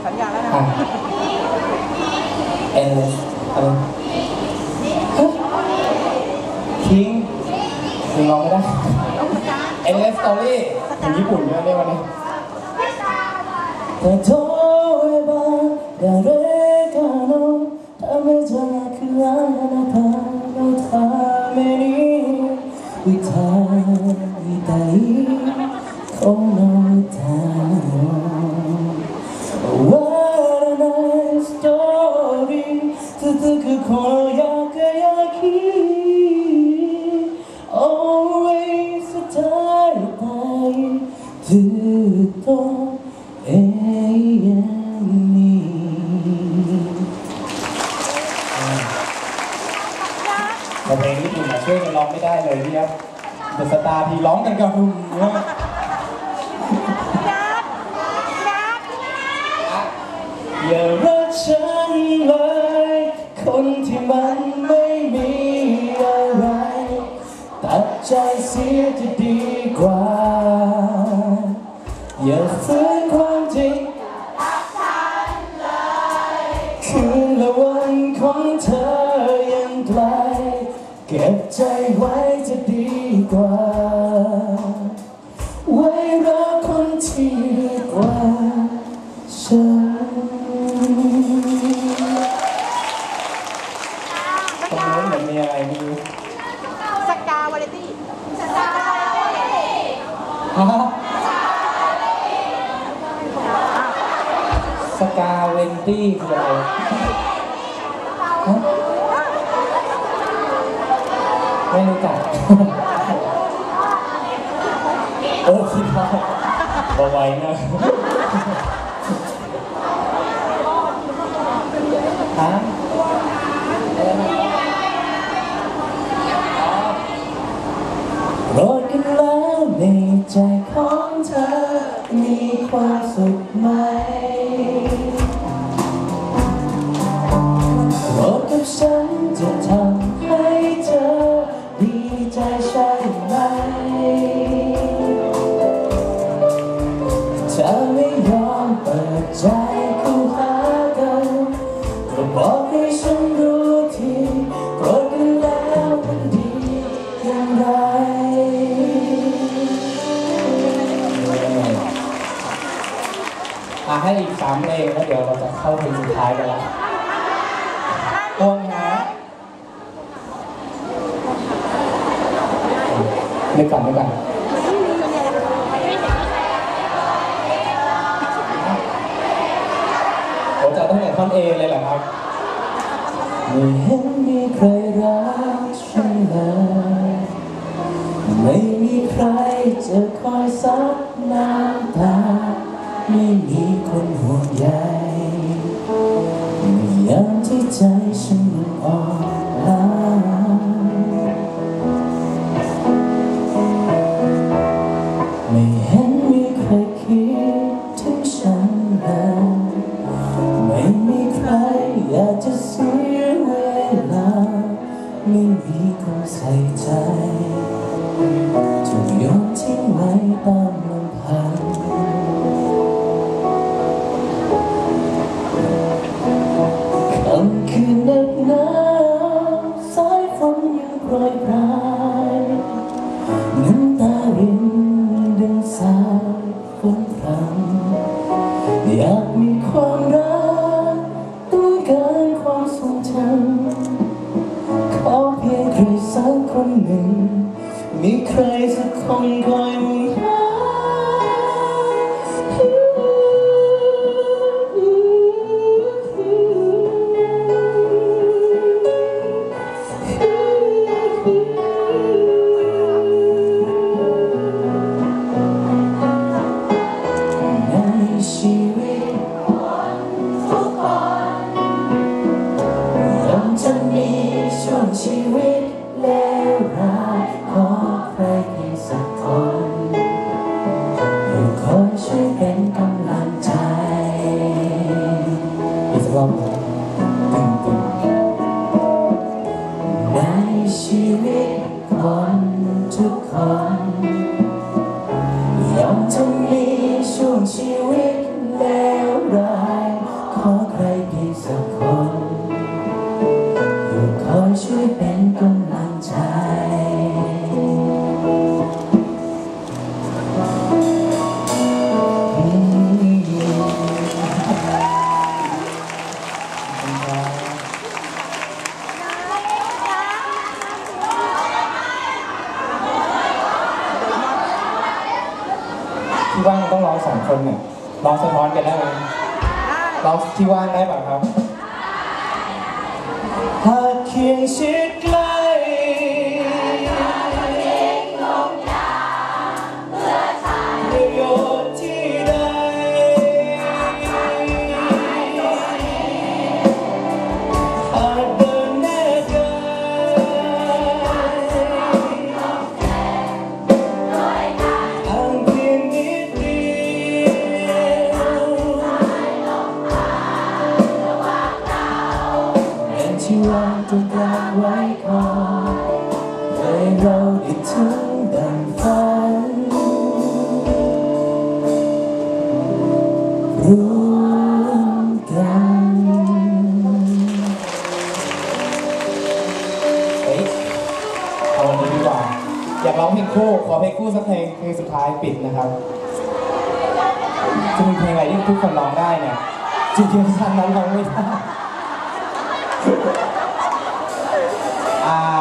สัญญาแล้วนะเอลอะไรทิ้งร้องไม่ได้เอลสตอรี่ถึงญี่ปุ่นเยอะเลยวันนี้例えば誰かのためじゃなくあなたのために歌いたいこの歌を終わらないストーリー続くこの輝き Always 伝えたいずっと永遠にแต่เพลงญี่ปุ่นช่วยกันร้องไม่ได้เลยพี่ครับเดอะสตาร์ที่ร้องกันกับคุณอย่ารักฉันเลยคนที่มันไม่มีอะไรตัดใจเสียจะดีกว่าอย่าฝืนความจริงคืนละวันของเธอยังไกลเก็บใจไว้จะดีกว่าไว้รักคนที่ดีกว่าฉันตรงนู้นเหมือนมีอะไรไม่รู้สกาวาไรตี้สกาเวนตี้คืออะไรไม่รู้จักโอ้คิดว่าบวายนะฮะรอดกันแล้วในใจของเธอมีความสุขไหมรอกับฉันจะทำให้เธอดีใจใช่ไหมเธอไม่ยอมเปิดใจเข้าหากันก็บอกให้ฉันรู้ทีโปรดกันแล้วมันดีอย่างไรให้อีก3เพลงแล้วเดี๋ยวเราจะเข้าเพลงสุดท้ายกันแล้วง่วงนะไม่ก่อนผมจะต้องเห็นท่อนเอเลยเหรอครับไม่เห็นมีใครรักฉันเลยไม่มีใครจะคอยซับน้ำตาไม่มีคนห่วงใยในยามที่ใจฉันอ่อนล้าไม่เห็นมีใครคิดถึงฉันเลยไม่มีใครอยากจะเสียเวลาไม่มีคนใส่ใจถูกโยนทิ้งไว้ตามลำพังคืนหนักหนาวสายฝนยังโปรยปลายน้ำตารินดังสายฝนพรำอยากมีความรักต้องการความทรงจำขอเพียงใครสักคนหนึ่งมีใครสักคนคอยห่วงใยชีวิตเลวร้ายขอใครเพียงสักคนสักคนอยู่คอยช่วยเป็นกำลังใจที่ว่างต้องร้องสองคนเนี่ยร้องสะท้อนกันได้ไหมร้องที่ว่างได้ป่ะครับหากเคียงชิดใกล้ประโยชน์ที่ใดหากเดินแนบกายห่างเพียงนิดเดียวเป็นที่วางตรงกลางไว้คอยให้เราได้ถึงดังฝันร่วมกันเฮ้ยเอาวันนี้ดีกว่าอยากร้องเพลงคู่ขอเพลงคู่สักเพลงสุดท้ายปิดนะครับจะมีเพลงอะไรที่ทุกคนร้องได้เนี่ยจริงๆฉันนั้นร้องไม่ได้